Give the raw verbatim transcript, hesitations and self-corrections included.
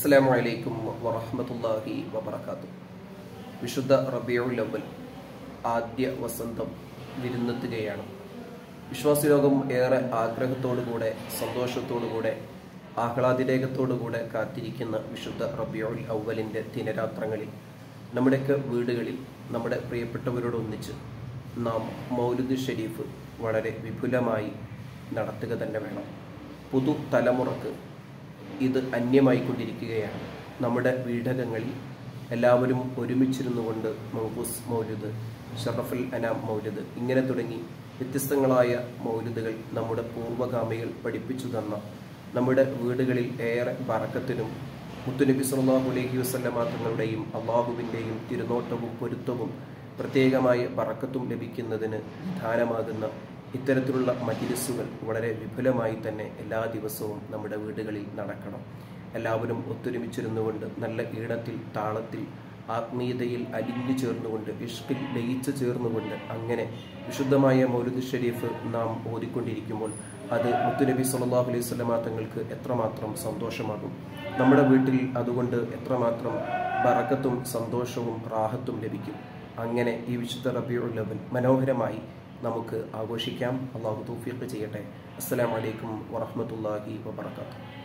അസ്സലാമു അലൈക്കും വറഹ്മത്തുള്ളാഹി വബറകാതുഹു. വിശുദ്ധ റബീഉൽ അവ്വൽ ആദ്യ വസന്തം വിരുന്നെത്തുകയാണ്. വിശ്വാസി ലോകം ഏറെ ആഗ്രഹത്തോടുകൂടെ, സന്തോഷത്തോടുകൂടെ, ആഹ്ലാദിരേകത്തോടുകൂടെ കാത്തിരിക്കുന്ന വിശുദ്ധ റബീഉൽ അവ്വലിൻ്റെ ദിനരാത്രങ്ങളിൽ നമ്മുടെയൊക്കെ വീടുകളിൽ നമ്മുടെ പ്രിയപ്പെട്ടവരോടൊന്നിച്ച് നാം മൗലിദ് ഷരീഫ് വളരെ വിപുലമായി നടത്തുക തന്നെ വേണം. പുതു തലമുറക്ക് ഇത് അന്യമായിക്കൊണ്ടിരിക്കുകയാണ്. നമ്മുടെ വീടകങ്ങളിൽ എല്ലാവരും ഒരുമിച്ചിരുന്നു കൊണ്ട് മൗഖൂസ് മൗലിദ്, ഷറഫുൽ അനാം മൗലിദ്, ഇങ്ങനെ തുടങ്ങി വ്യത്യസ്തങ്ങളായ മൗലിദുകൾ നമ്മുടെ പൂർവ്വഗാമികൾ പഠിപ്പിച്ചു തന്ന നമ്മുടെ വീടുകളിൽ ഏറെ ബറക്കത്തിനും മുത്തുനബി സല്ലല്ലാഹു അലൈഹി വസല്ലമ തങ്ങളുടെയും അള്ളാഹുവിൻ്റെയും തിരുനോട്ടവും പൊരുത്തവും പ്രത്യേകമായ ബറക്കത്തും ലഭിക്കുന്നതിന് വിധാനമാകുന്ന ഇത്തരത്തിലുള്ള മജ്‌ലിസുകൾ വളരെ വിപുലമായി തന്നെ എല്ലാ ദിവസവും നമ്മുടെ വീടുകളിൽ നടക്കണം. എല്ലാവരും ഒത്തൊരുമിച്ചിരുന്നുകൊണ്ട് നല്ല ഈണത്തിൽ, താളത്തിൽ, ആത്മീയതയിൽ അലിഞ്ഞു ചേർന്നുകൊണ്ട്, ഇഷ്കിൽ ലയിച്ചു ചേർന്നുകൊണ്ട് അങ്ങനെ വിശുദ്ധമായ മൗലിദ് ഷരീഫ് നാം ഓതിക്കൊണ്ടിരിക്കുമ്പോൾ അത് മുത്തുനബി സല്ലല്ലാഹു അലൈഹി വസല്ലമ തങ്ങൾക്ക് എത്രമാത്രം സന്തോഷമാകും. നമ്മുടെ വീട്ടിൽ അതുകൊണ്ട് എത്രമാത്രം ബറക്കത്തും സന്തോഷവും റാഹത്തും ലഭിക്കും. അങ്ങനെ ഈ വിശുദ്ധ റബീഉൽ അവ്വൽ മനോഹരമായി നമുക്ക് ആഘോഷിക്കാം. അള്ളാഹു തൗഫീഖ് ചെയ്യട്ടെ. അസ്സലാമു അലൈക്കും വറഹ്മത്തുള്ളാഹി വബറകാതുഹു.